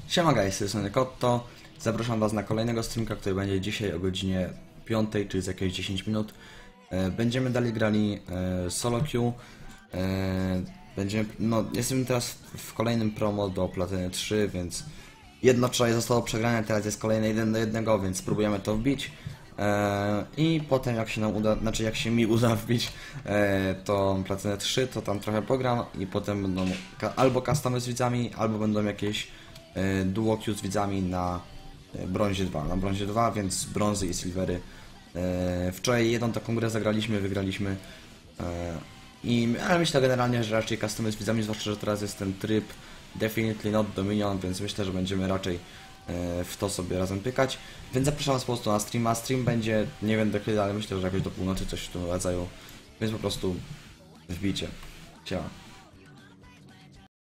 Siema guys, z tej strony Kotto. Zapraszam was na kolejnego streamka, który będzie dzisiaj o godzinie 5, czyli za jakieś 10 minut. Będziemy dalej grali solo queue. Jestem teraz w kolejnym promo do Platyny 3, więc jedno wczoraj zostało przegrane, teraz jest kolejne 1 do 1, więc spróbujemy to wbić. I potem jak się nam uda, jak się mi uda wbić to Platynę 3, to tam trochę pogram i potem będą albo customy z widzami, albo będą jakieś duo queue z widzami na brązie 2. Na brązie 2, więc brązy i silvery. Wczoraj jedną taką grę zagraliśmy, wygraliśmy. Ale myślę generalnie, że raczej customy z widzami, zwłaszcza, że teraz jest ten tryb Definitely Not Dominion, więc myślę, że będziemy raczej w to sobie razem pykać. Więc zapraszam was po prostu na streama. Stream będzie, nie wiem do kiedy, ale myślę, że jakoś do północy, coś w tym rodzaju. Więc po prostu wbijcie. Siema.